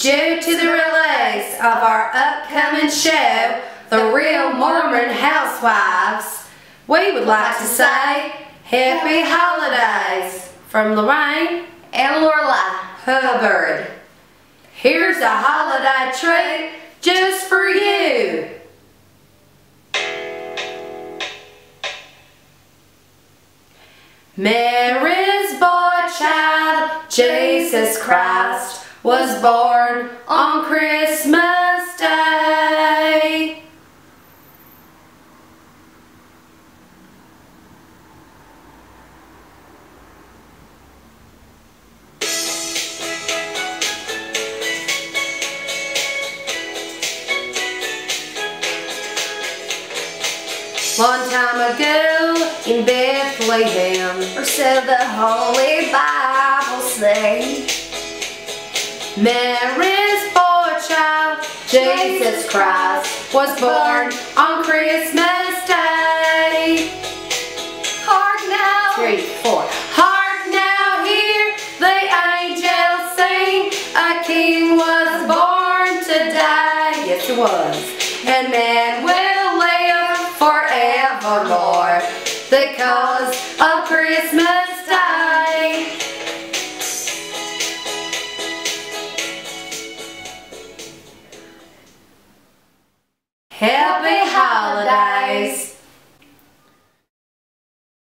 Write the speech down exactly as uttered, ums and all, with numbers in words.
Due to the release of our upcoming show, The Real Mormon Housewives, we would like to say Happy Holidays from Lorraine and Lorelai Hubbard. Here's a holiday treat just for you. Mary's boy child, Jesus Christ, was born on Christmas Day. One time ago in Bethlehem, or so the Holy Bible say, Mary's boy child, Jesus Christ, was born on Christmas Day. Hark now, Three, four. Hark now, hear the angels sing, a king was born today. Yes, he was. And man will live forevermore because of Christmas